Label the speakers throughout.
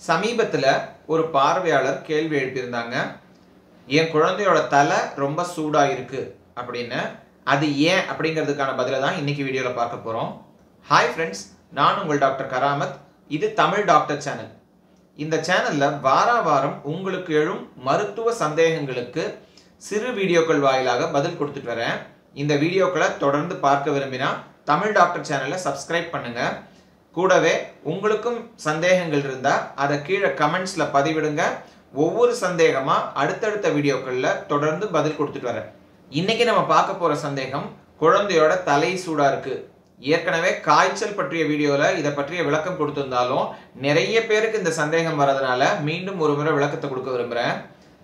Speaker 1: சமீபத்துல ஒரு பார்வையாளர் கேள்வி எழுப்பியிருந்தாங்க. என் குழந்தையோட தலை ரொம்ப சூடா இருக்கு அப்படின்னு. அது ஏன் அப்படிங்கிறதுக்கான பதிலை தான் இன்னைக்கு வீடியோல பார்க்க போறோம். ஹாய் ஃப்ரெண்ட்ஸ், நான் உங்கள் டாக்டர் கராமத். இது தமிழ் டாக்டர் சேனல். இந்த சேனல்ல வாரம் உங்களுக்கு எழும் மருத்துவ சந்தேகங்களுக்கு சிறு வீடியோக்கள் வாயிலாக பதில் கொடுத்துட்டு வரேன். இந்த வீடியோக்களை தொடர்ந்து பார்க்க விரும்பினா தமிழ் டாக்டர் சேனலை சப்ஸ்கிரைப் பண்ணுங்க. கூடவே உங்களுக்கும் சந்தேகங்கள் இருந்தா அதை கீழே கமெண்ட்ஸ்ல பதிவிடுங்க. ஒவ்வொரு சந்தேகமா அடுத்தடுத்த வீடியோக்கள்ல தொடர்ந்து பதில் கொடுத்துட்டு வரேன். இன்னைக்கு நம்ம பார்க்க போற சந்தேகம், குழந்தையோட தலை சூடா இருக்கு. ஏற்கனவே காய்ச்சல் பற்றிய வீடியோல இதை பற்றிய விளக்கம் கொடுத்திருந்தாலும் நிறைய பேருக்கு இந்த சந்தேகம் வரதுனால மீண்டும் ஒரு முறை விளக்கத்தை கொடுக்க விரும்புறேன்.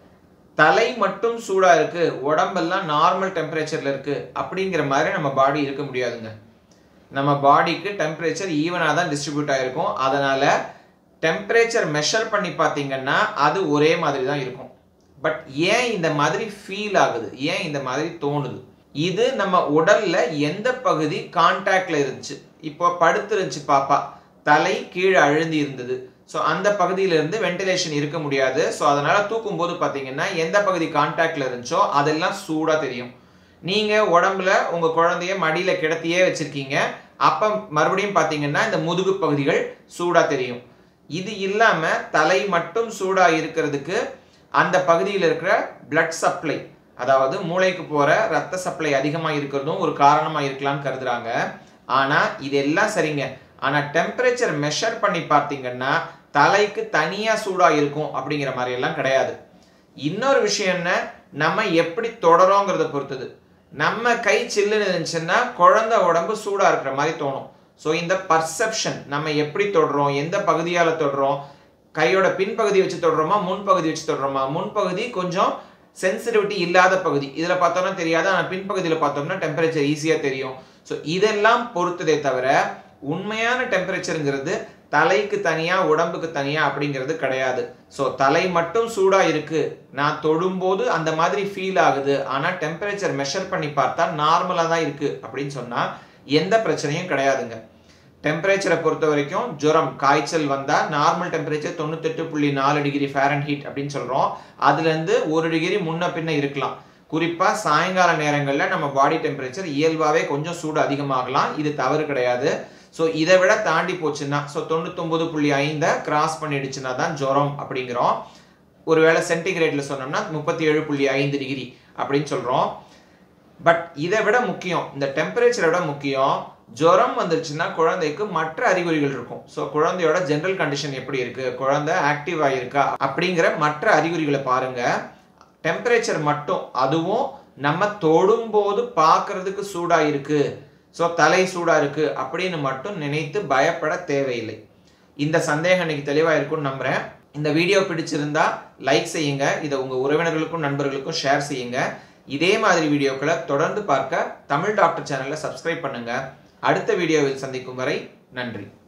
Speaker 1: தலை மட்டும் சூடா இருக்கு, உடம்பெல்லாம் நார்மல் டெம்பரேச்சர்ல இருக்கு அப்படிங்கிற மாதிரி நம்ம பாடி இருக்க முடியாதுங்க. நம்ம பாடிக்கு டெம்பரேச்சர் ஈவனாக தான் டிஸ்ட்ரிபியூட் ஆகிருக்கும். அதனால டெம்பரேச்சர் மெஷர் பண்ணி பார்த்தீங்கன்னா அது ஒரே மாதிரி தான் இருக்கும். பட் ஏன் இந்த மாதிரி ஃபீல் ஆகுது, ஏன் இந்த மாதிரி தோணுது? இது நம்ம உடல்ல எந்த பகுதி கான்டாக்ட்ல இருந்துச்சு? இப்போ படுத்துருந்துச்சு பாப்பா, தலை கீழே அழுந்தி இருந்தது. ஸோ அந்த பகுதியிலிருந்து வென்டிலேஷன் இருக்க முடியாது. ஸோ அதனால தூக்கும் போது பார்த்தீங்கன்னா எந்த பகுதி கான்டாக்ட்ல இருந்துச்சோ அதெல்லாம் சூடா தெரியும். நீங்க உடம்புல உங்க குழந்தைய மடியில கிடத்தியே வச்சிருக்கீங்க, அப்ப மறுபடியும் பாத்தீங்கன்னா இந்த முதுகு பகுதிகள் சூடா தெரியும். இது இல்லாம தலை மட்டும் சூடா இருக்கிறதுக்கு அந்த பகுதியில் இருக்கிற பிளட் சப்ளை, அதாவது மூளைக்கு போற ரத்த சப்ளை அதிகமா இருக்கிறதும் ஒரு காரணமா இருக்கலாம்னு கருதுறாங்க. ஆனா இதெல்லாம் சரிங்க. ஆனா டெம்பரேச்சர் மெஷர் பண்ணி பார்த்தீங்கன்னா தலைக்கு தனியா சூடா இருக்கும் அப்படிங்கிற மாதிரி எல்லாம் கிடையாது. இன்னொரு விஷயம் என்ன, நம்ம எப்படி தொடரோங்கிறத பொறுத்தது. நம்ம கை சில்லுன்னு இருந்துச்சுன்னா குழந்தை உடம்பு சூடா இருக்கிற மாதிரி தோணும். ஸோ இந்த பர்செப்ஷன், நம்ம எப்படி தொடுறோம், எந்த பகுதியால தொடுறோம், கையோட பின்பகுதி வச்சு தொடுறோமா முன்பகுதி வச்சு தொடுறோமா? முன்பகுதி கொஞ்சம் சென்சிட்டிவிட்டி இல்லாத பகுதி, இதுல பார்த்தோம்னா தெரியாது. ஆனால் பின்பகுதியில் பார்த்தோம்னா டெம்பரேச்சர் ஈஸியா தெரியும். ஸோ இதெல்லாம் பொறுத்ததே தவிர உண்மையான டெம்பரேச்சருங்கிறது தலைக்கு தனியா உடம்புக்கு தனியா அப்படிங்கிறது கிடையாது. ஸோ தலை மட்டும் சூடா இருக்கு, நான் தொடும்போது அந்த மாதிரி ஃபீல் ஆகுது, ஆனா டெம்பரேச்சர் மெஷர் பண்ணி பார்த்தா நார்மலா தான் இருக்கு அப்படின்னு சொன்னா எந்த பிரச்சனையும் கிடையாதுங்க. டெம்பரேச்சரை பொறுத்த வரைக்கும் ஜுரம், காய்ச்சல் வந்தா நார்மல் டெம்பரேச்சர் 98.4 டிகிரி ஃபாரன்ஹீட் அப்படின்னு சொல்றோம். அதுல இருந்து 1 டிகிரி முன்ன பின்ன இருக்கலாம். குறிப்பா சாயங்கால நேரங்கள்ல நம்ம பாடி டெம்பரேச்சர் இயல்பாவே கொஞ்சம் சூடு அதிகமாகலாம், இது தவறு கிடையாது. ஸோ இதை விட தாண்டி போச்சுன்னா, ஸோ 99.5 கிராஸ் பண்ணிடுச்சுன்னா தான் ஜுரம் அப்படிங்கிறோம். ஒருவேளை சென்டிகிரேட்ல சொன்னோம்னா 37.5 டிகிரி அப்படின்னு சொல்றோம். பட் இதை விட முக்கியம், இந்த டெம்பரேச்சரை விட முக்கியம், ஜுரம் வந்துருச்சுன்னா குழந்தைக்கு மற்ற அறிகுறிகள் இருக்கும். ஸோ குழந்தையோட ஜெனரல் கண்டிஷன் எப்படி இருக்கு, குழந்தை ஆக்டிவா இருக்கா அப்படிங்கிற மற்ற அறிகுறிகளை பாருங்க. டெம்பரேச்சர் மட்டும், அதுவும் நம்ம தொடும்போது பார்க்கறதுக்கு சூடா இருக்கு, ஸோ தலை சூடா இருக்கு அப்படின்னு மட்டும் நினைத்து பயப்பட தேவையில்லை. இந்த சந்தேகம் இன்னைக்கு தெளிவா இருக்கும்னு நம்புறேன். இந்த வீடியோ பிடிச்சிருந்தா லைக் செய்யுங்க, இதை உங்க உறவினர்களுக்கும் நண்பர்களுக்கும் ஷேர் செய்யுங்க. இதே மாதிரி வீடியோக்களை தொடர்ந்து பார்க்க தமிழ் டாக்டர் சேனலை சப்ஸ்கிரைப் பண்ணுங்க. அடுத்த வீடியோவில் சந்திக்கும் வரை நன்றி.